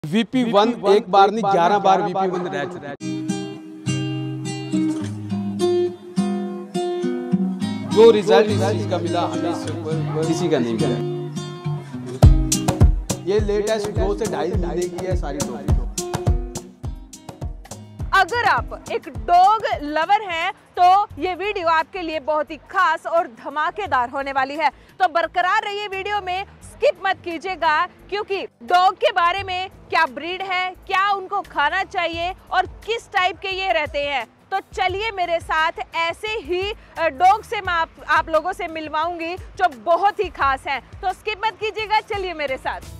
VP1 एक बार नहीं 11 बार VP1 रह चुका है। जो रिजल्ट इस चीज का मिला हमें इससे ऊपर किसी का नहीं मिला। ये लेटेस्ट 2 से 2.5 महीने की है सारी डॉग। अगर आप एक डॉग लवर हैं तो ये वीडियो आपके लिए बहुत ही खास और धमाकेदार होने वाली है। तो बरकरार रहिए वीडियो में, स्किप मत कीजिएगा, क्योंकि डॉग के बारे में क्या ब्रीड है, क्या उनको खाना चाहिए और किस टाइप के ये रहते हैं। तो चलिए मेरे साथ, ऐसे ही डॉग से मैं आप लोगों से मिलवाऊंगी जो बहुत ही खास हैं। तो स्किप मत कीजिएगा, चलिए मेरे साथ।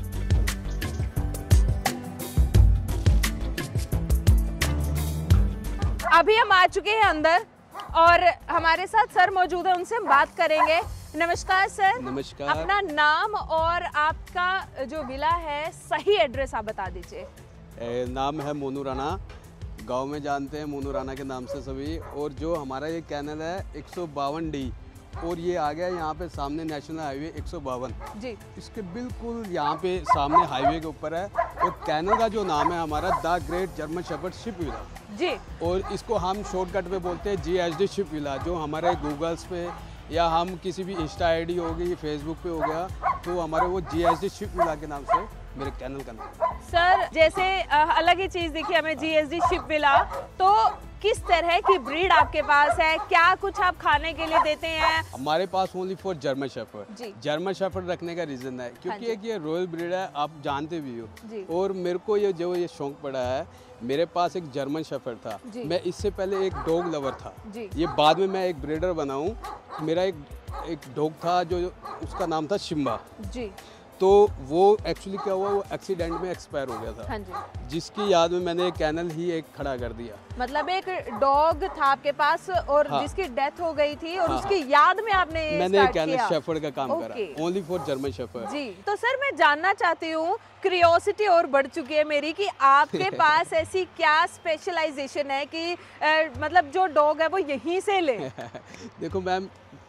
अभी हम आ चुके हैं अंदर और हमारे साथ सर मौजूद है, उनसे हम बात करेंगे। नमस्कार सर। नमस्कार। अपना नाम और आपका जो विला है सही एड्रेस आप बता दीजिए। नाम है मोनू राणा, गांव में जानते हैं मोनू राणा के नाम से सभी। और जो हमारा ये कैनल है 152D और ये आ गया यहाँ पे सामने नेशनल हाईवे 152 जी। इसके बिल्कुल यहाँ पे सामने हाईवे के ऊपर है। और कैनल का जो नाम है हमारा the great German shepherd ship villa जी। और इसको हम शॉर्टकट पे बोलते हैं GSD शिप विला। जो हमारे गूगल्स पे या हम किसी भी इंस्टा ID हो गई, फेसबुक पे हो गया, तो हमारे वो GSD शिप विला के नाम से मेरे कैनल का नाम है। सर जैसे अलग ही चीज दिखी हमें GSD शिप विला, तो किस तरह की ब्रीड आपके पास है, क्या कुछ आप खाने के लिए देते हैं? हमारे पास ओनली फॉर जर्मन शेफर्ड। जी। जर्मन शेफर्ड रखने का रीजन है क्योंकि एक ये रॉयल ब्रीड है, आप जानते भी हो। जी। और मेरे को ये शौक पड़ा है, मेरे पास एक जर्मन शेफर्ड था। मैं इससे पहले एक डॉग लवर था। जी। ये बाद में मैं एक ब्रीडर बना हूँ। मेरा एक डॉग था जो उसका नाम था शिम्बा। जी। तो वो एक्चुअली क्या हुआ, वो एक्सीडेंट में एक्सपायर हो गया था। हाँ जी। जिसकी याद में मैंने कैनल ही एक खड़ा कर दिया। मतलब एक डॉग था आपके पास और हाँ। जिसकी डेथ हो गई थी और हाँ। उसकी याद में आपने मैंने कैनल शेफर्ड का काम करा, okay. Only for German shepherd. जी। तो सर मैं जानना चाहती हूँ, क्यूरियोसिटी और बढ़ चुकी है मेरी, कि आपके पास ऐसी क्या स्पेशलाइजेशन है कि मतलब जो डॉग है वो यहीं से ले? देखो मैम,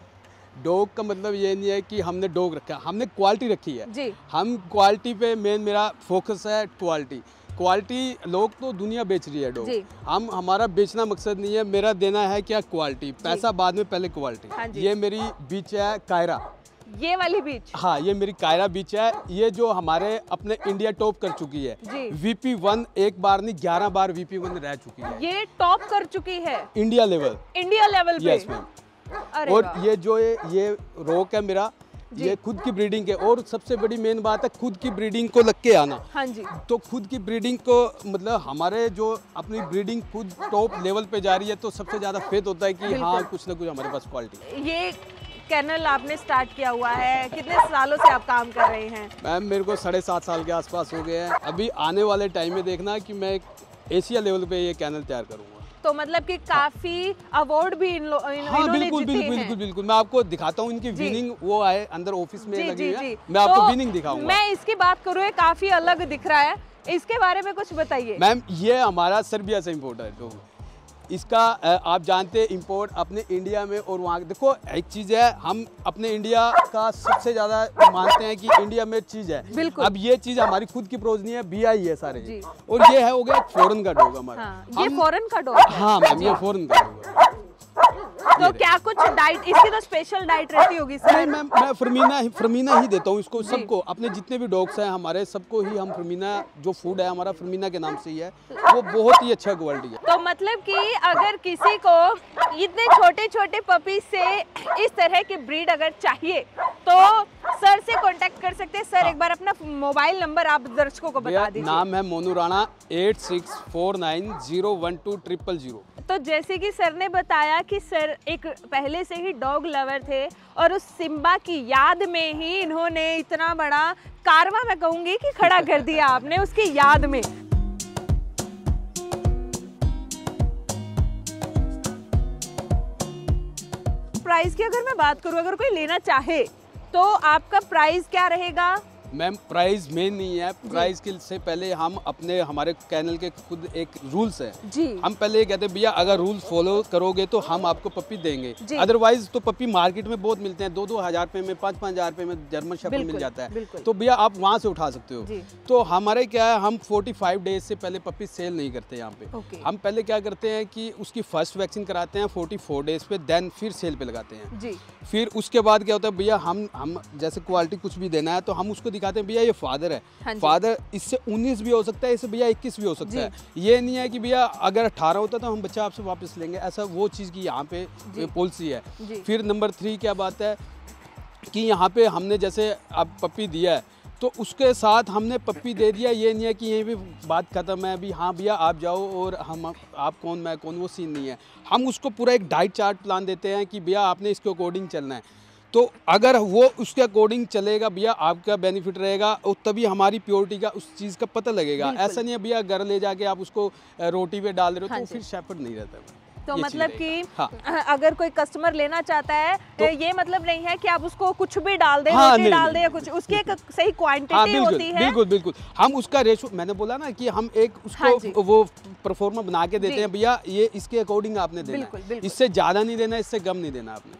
डॉग का मतलब ये नहीं है कि हमने डॉग रखा है, हमने क्वालिटी रखी है। जी। हम क्वालिटी पे मेरा फोकस है। क्वालिटी लोग तो दुनिया बेच रही है डॉग, हमारा बेचना मकसद नहीं है। मेरा देना है क्या, क्वालिटी। पैसा बाद में, पहले क्वालिटी। हाँ जी। ये मेरी बीच है कायरा, ये वाली बीच? हाँ, ये मेरी कायरा बीच है। ये जो हमारे अपने इंडिया टॉप कर चुकी है। जी। VP1 एक बार नहीं 11 बार VP1 रह चुकी है। ये टॉप कर चुकी है इंडिया लेवल पे। Yes ma'am. और ये जो ये रोक है मेरा, ये खुद की ब्रीडिंग है। और सबसे बड़ी मेन बात है खुद की ब्रीडिंग को लग के आना। हाँ जी। तो खुद की ब्रीडिंग को मतलब हमारे जो अपनी ब्रीडिंग खुद टॉप लेवल पे जा रही है, तो सबसे ज्यादा फेथ होता है कि हाँ कुछ ना कुछ हमारे पास क्वालिटी। ये कैनल आपने स्टार्ट किया हुआ है, कितने सालों से आप काम कर रहे हैं? मैम मेरे को 7.5 साल के आसपास हो गए हैं। अभी आने वाले टाइम में देखना कि मैं एक एशिया लेवल पे ये कैनल तैयार करूँगा। तो मतलब कि काफी अवार्ड भी इन्होंने बिल्कुल। मैं आपको दिखाता हूँ इनकी विनिंग, वो आए अंदर ऑफिस में लगी है। मैं आपको तो विनिंग दिखाऊंगा। मैं इसकी बात करूँ, काफी अलग दिख रहा है, इसके बारे में कुछ बताइए। मैम ये हमारा सर्बिया से इम्पोर्ट है। तो इसका आप जानते हैं इम्पोर्ट अपने इंडिया में और वहाँ। देखो एक चीज़ है, हम अपने इंडिया का सबसे ज़्यादा मानते हैं कि इंडिया में चीज़ है। बिल्कुल। अब ये चीज़ हमारी खुद की प्रोज नहीं है, BI है सारे। और ये है हो गया फॉरेन का डॉग हमारा। हाँ, ये फॉरेन का डॉग? हाँ मैम, ये फॉरेन का डॉग है। तो क्या कुछ डाइट, इसकी तो स्पेशल डाइट रहती होगी सर? नहीं मैम, मैं फर्मीना ही देता हूँ इसको सबको। अपने जितने भी डॉग्स हैं हमारे, सबको ही हम फर्मीना, जो फूड है हमारा फर्मीना के नाम से ही है। वो बहुत ही अच्छा क्वालिटी है। तो मतलब कि अगर किसी को इतने छोटे छोटे पपी से इस तरह की ब्रीड अगर चाहिए तो सर से कांटेक्ट कर सकते हैं। सर एक बार अपना मोबाइल नंबर आप दर्शकों को बता दीजिए। नाम है मोनू राणा, 864901200000। तो जैसे कि सर ने बताया कि सर एक पहले से ही डॉग लवर थे और उस सिम्बा की याद में ही इन्होंने इतना बड़ा कारवां, मैं कहूंगी कि खड़ा कर दिया आपने उसकी याद में। प्राइस की अगर मैं बात करूं, अगर कोई लेना चाहे तो आपका प्राइस क्या रहेगा? मैम प्राइस मेन नहीं है, प्राइस के से पहले हम अपने हमारे कैनल के खुद एक रूल्स है जी। हम पहले ये कहते हैं भैया अगर रूल फॉलो करोगे तो हम आपको पपी देंगे, अदरवाइज तो पपी मार्केट में बहुत मिलते हैं, 2-2 हज़ार रुपये में 5-5 हज़ार रुपये में जर्मन शेफर्ड मिल जाता है, तो भैया आप वहाँ से उठा सकते हो। तो हमारे क्या है, हम 45 डेज से पहले पपी सेल नहीं करते यहाँ पे। हम पहले क्या करते हैं कि उसकी फर्स्ट वैक्सीन कराते हैं 44 डेज पे, देन फिर सेल पे लगाते हैं जी। फिर उसके बाद क्या होता है भैया, हम जैसे क्वालिटी कुछ भी देना है तो हम उसको दिखाते हैं भैया ये फादर है, हाँ फादर इससे 19 भी हो सकता है, इससे भैया 21 भी हो सकता है। ये नहीं है कि भैया अगर 18 होता तो हम बच्चा आपसे वापस लेंगे, ऐसा वो चीज़ की यहाँ पे पॉलिसी है। फिर नंबर 3 क्या बात है कि यहाँ पे हमने जैसे अब पप्पी दिया है तो उसके साथ हमने पप्पी दे दिया, ये नहीं है कि यही भी बात खत्म है, अभी हाँ भैया आप जाओ और हम आप कौन मैं कौन, वो सीन नहीं है। हम उसको पूरा एक डाइट चार्ट प्लान देते हैं कि भैया आपने इसके अकॉर्डिंग चलना है, तो अगर वो उसके अकॉर्डिंग चलेगा भैया आपका बेनिफिट रहेगा और तभी हमारी प्योरिटी का उस चीज़ का पता लगेगा। ऐसा नहीं है भैया घर ले जाके आप उसको रोटी पे डाल रहे हो तो फिर शेफर्ड नहीं रहता। तो मतलब कि अगर कोई कस्टमर लेना चाहता है तो ये मतलब नहीं है कि आप उसको कुछ भी डाल दें, रोटी डाल दें या कुछ, उसकी एक सही क्वांटिटी होती है। बिल्कुल बिल्कुल, हम उसका रेशो, मैंने बोला ना कि हम एक उसको वो परफॉर्मा बना के देते हैं भैया ये इसके अकॉर्डिंग आपने देना है, इससे ज़्यादा नहीं देना, इससे कम नहीं देना आपने।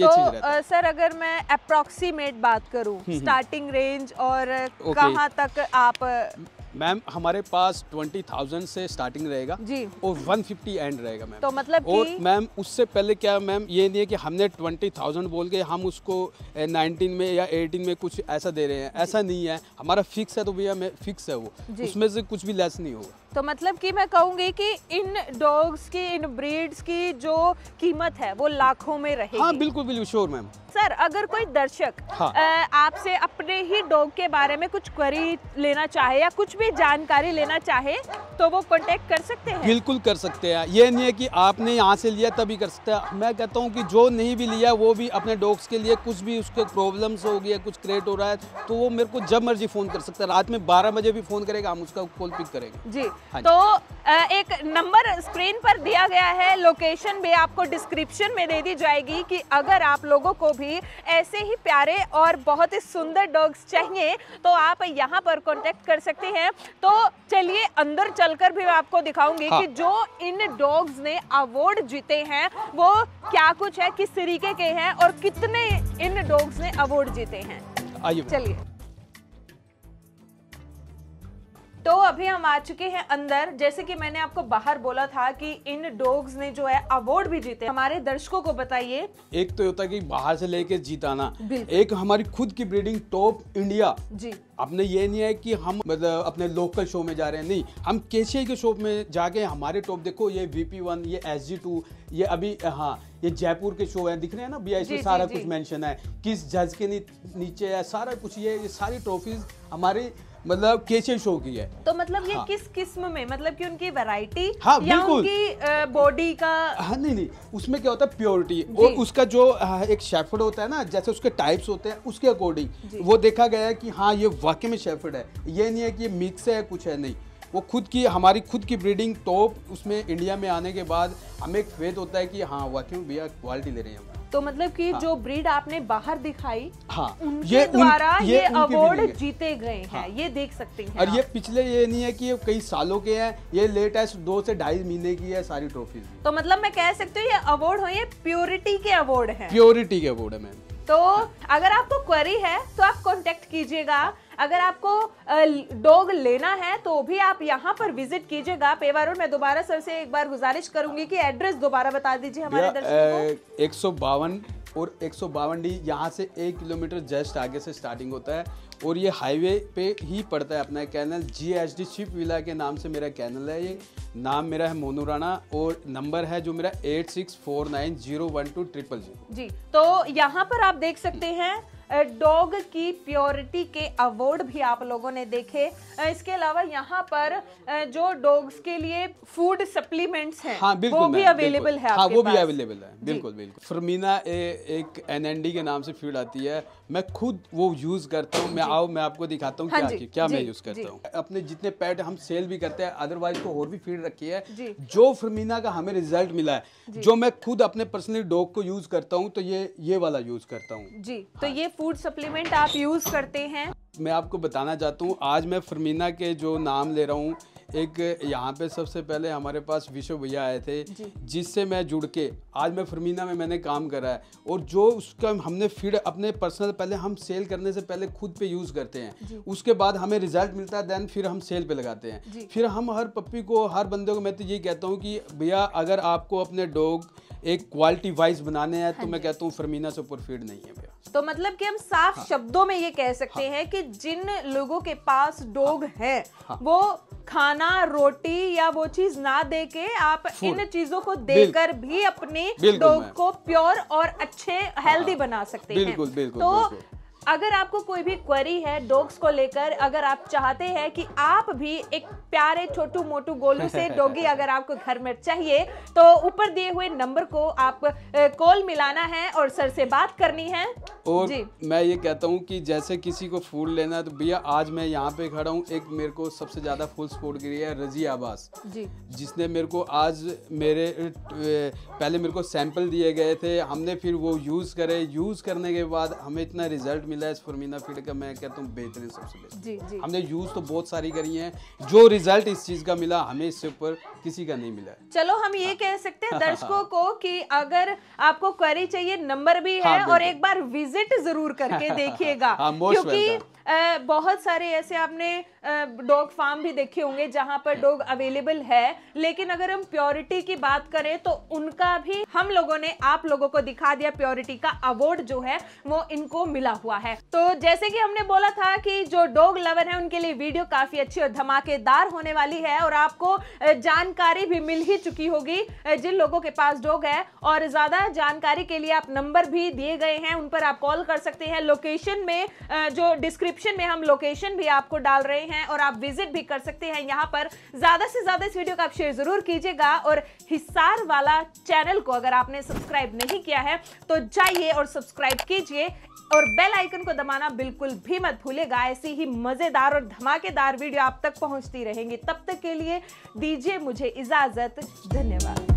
तो सर अगर मैं अप्रोक्सीमेट बात करूं, स्टार्टिंग रेंज और कहां तक आप? मैम हमारे पास 20,000 से स्टार्टिंग रहेगा जी और 150 एंड रहेगा मैम। तो मतलब और मैम उससे पहले क्या मैम, ये नहीं है कि हमने 20,000 बोल के हम उसको 19 में या 18 में कुछ ऐसा दे रहे हैं, ऐसा नहीं है, हमारा फिक्स है तो भैया फिक्स है वो, उसमें से कुछ भी लेस नहीं होगा। तो मतलब कि मैं कहूंगी कि इन डॉग्स की, इन ब्रीड्स की जो कीमत है वो लाखों में रहेगी। हाँ बिल्कुल बिल्कुल श्योर मैम। सर अगर कोई दर्शक आपसे अपने ही डॉग के बारे में कुछ क्वेरी लेना चाहे या कुछ भी जानकारी लेना चाहे तो वो कांटेक्ट कर सकते हैं? बिल्कुल कर सकते हैं, ये नहीं है कि आपने यहाँ से लिया तभी कर सकते हैं। मैं कहता हूँ कि जो नहीं भी लिया वो भी अपने डॉग्स के लिए कुछ भी उसके प्रॉब्लम्स हो गया, कुछ क्रिएट हो रहा है तो वो मेरे को जब मर्जी फ़ोन कर सकता है, रात में 12 बजे भी फ़ोन करेगा, हम उसका कॉल पिक करेंगे जी। तो एक नंबर स्क्रीन पर दिया गया है, लोकेशन भी आपको डिस्क्रिप्शन में दे दी जाएगी कि अगर आप लोगों को भी ऐसे ही प्यारे और बहुत ही सुंदर डॉग्स चाहिए तो आप यहाँ पर कांटेक्ट कर सकते हैं। तो चलिए अंदर चलकर भी आपको दिखाऊंगी कि जो इन डॉग्स ने अवार्ड जीते हैं वो क्या कुछ है, किस तरीके के हैं और कितने इन डॉग्स ने अवार्ड जीते हैं। आइए चलिए। तो अभी हम आ चुके हैं अंदर। जैसे कि मैंने आपको बाहर बोला था कि इन डॉग्स ने जो है अवार्ड भी जीते। हमारे दर्शकों को बताइए। एक तो होता है कि बाहर से लेके जीताना, एक हमारी खुद की ब्रीडिंग टॉप इंडिया जी। अपने ये नहीं है कि हम मतलब अपने लोकल शो में जा रहे हैं, नहीं, हम केशिया के शो में जाके हमारे टॉप देखो, ये VP1, ये SG2, ये अभी हाँ ये जयपुर के शो है, दिख रहे हैं ना BIC में सारा कुछ मेंशन है, किस जज के नीचे है सारा कुछ, ये सारी ट्रॉफीज हमारी मतलब केशिया शो की है। तो मतलब ये किस किस्म में, मतलब कि उनकी वैरायटी या उनकी बॉडी का? हाँ नहीं, उसमें क्या होता है प्योरिटी और उसका जो एक शेफर्ड होता है ना, जैसे उसके टाइप्स होते हैं उसके अकॉर्डिंग वो देखा गया है कि हाँ ये वाकई में शेफर्ड है, ये नहीं है कि ये मिक्स है कुछ है, नहीं, वो खुद की हमारी खुद की ब्रीडिंग टॉप, उसमें इंडिया में आने के बाद हमें एक फेथ होता है कि हाँ वाकई में भैया क्वालिटी ले रहे हैं हम। तो मतलब कि जो ब्रीड आपने बाहर दिखाई, हाँ, उनके द्वारा ये अवार्ड जीते गए हैं, ये देख सकते हैं। और ये पिछले ये नहीं है कि ये कई सालों के हैं, ये लेटेस्ट 2 से 2.5 महीने की है सारी ट्रॉफीज। तो मतलब मैं कह सकती हूँ ये अवार्ड हो, ये प्योरिटी के अवार्ड है। प्योरिटी के अवार्ड है मैम। तो अगर आपको क्वेरी है तो आप कांटेक्ट कीजिएगा। अगर आपको डॉग लेना है तो भी आप यहाँ पर विजिट कीजिएगा। पेवा रोड। मैं दोबारा सर से एक बार गुजारिश करूंगी कि एड्रेस दोबारा बता दीजिए हमारे दर्शकों को। 152 और 152D, यहाँ से 1 किलोमीटर जस्ट आगे से स्टार्टिंग होता है और ये हाईवे पे ही पड़ता है अपना कैनल। GHD शिप विला के नाम से मेरा कैनल है, ये नाम मेरा है मोनू राणा और नंबर है जो मेरा 8649012000 जी। तो यहाँ पर आप देख सकते हैं डॉग की प्योरिटी के अवार्ड भी आप लोगों ने देखे। इसके अलावा यहाँ पर जो डॉग्स के लिए फूड सप्लीमेंट्स हैं, हाँ, वो भी अवेलेबल है। हाँ, वो भी अवेलेबल है, बिल्कुल बिल्कुल। फर्मीना एक NND के नाम से फीड आती है, मैं खुद वो यूज करता हूँ। मैं आपको दिखाता हूँ क्या मैं यूज करता हूँ। अपने जितने पेट हम सेल भी करते हैं, अदरवाइज तो और भी फीड रखी है। जो फर्मीना का हमें रिजल्ट मिला है, जो मैं खुद अपने पर्सनली डॉग को यूज करता हूँ, तो ये वाला यूज करता हूँ जी। तो ये फूड सप्लीमेंट आप यूज करते हैं? मैं आपको बताना चाहता हूँ, आज मैं फरमीना के जो नाम ले रहा हूँ, एक यहाँ पे सबसे पहले हमारे पास विश्व भैया आए थे जिससे मैं जुड़ के आज मैं फरमीना में मैंने काम करा है। और जो उसका हमने फीड अपने पर्सनल पहले हम सेल करने से पहले खुद पे यूज़ करते हैं, उसके बाद हमें रिजल्ट मिलता है, देन फिर हम सेल पे लगाते हैं। फिर हम हर पप्पी को, हर बंदे को मैं तो ये कहता हूँ कि भैया अगर आपको अपने डॉग एक क्वालिटी वाइज बनाने हैं तो मैं कहता हूँ फरमीना से ऊपर फीड नहीं है भैया। तो मतलब कि हम साफ शब्दों में ये कह सकते हैं कि जिन लोगों के पास डॉग है वो खाना, रोटी या वो चीज ना दे के आप इन चीजों को देकर भी अपने डॉग को प्योर और अच्छे हेल्दी बना सकते हैं। बिल्कुल, बिल्कुल, तो बिल्कुल। अगर आपको कोई भी क्वेरी है डॉग्स को लेकर, अगर आप चाहते हैं कि आप भी एक प्यारे छोटू मोटू गोलू से डॉगी अगर आपको घर में चाहिए, तो ऊपर दिए हुए नंबर को आप कॉल मिलाना है और सर से बात करनी है। और मैं ये कहता हूँ कि जैसे किसी को फूड लेना है तो भैया आज मैं यहाँ पे खड़ा हूँ, एक मेरे को सबसे ज़्यादा फुल सपोर्ट करी है रजी आबास जी, जिसने मेरे को आज पहले मेरे को सैंपल दिए गए थे, हमने फिर वो यूज़ करे, यूज़ करने के बाद हमें इतना रिजल्ट मिला है इस फरमीना फीड का, मैं कहता हूँ बेहतरीन, सबसे बेहतरीन। हमने यूज़ तो बहुत सारी करी हैं, जो रिजल्ट इस चीज़ का मिला हमें इससे ऊपर किसी का नहीं मिला है। चलो हम ये कह सकते हैं दर्शकों को कि अगर आपको क्वेरी चाहिए, नंबर भी है और एक बार विजिट जरूर करके देखिएगा। क्योंकि बहुत सारे ऐसे आपने डॉग फार्म भी देखे होंगे जहां पर डॉग अवेलेबल है, लेकिन अगर हम प्योरिटी की बात करें तो उनका भी हम लोगों ने आप लोगों को दिखा दिया, प्योरिटी का अवार्ड जो है वो इनको मिला हुआ है। तो जैसे कि हमने बोला था कि जो डॉग लवर है उनके लिए वीडियो काफी अच्छी और धमाकेदार होने वाली है और आपको जानकारी भी मिल ही चुकी होगी जिन लोगों के पास डॉग है। और ज्यादा जानकारी के लिए आप नंबर भी दिए गए हैं, उन पर आप कॉल कर सकते हैं। लोकेशन में जो डिस्क्रिप्शन में हम लोकेशन भी आपको डाल रहे हैं और आप विजिट भी कर सकते हैं यहाँ पर। ज्यादा से ज्यादा इस वीडियो को आप शेयर जरूर कीजिएगा और हिसार वाला चैनल को अगर आपने सब्सक्राइब नहीं किया है तो जाइए और सब्सक्राइब कीजिए और बेल आइकन को दबाना बिल्कुल भी मत भूलिएगा। ऐसी ही मजेदार और धमाकेदार वीडियो आप तक पहुंचती रहेंगी। तब तक के लिए दीजिए मुझे इजाजत। धन्यवाद।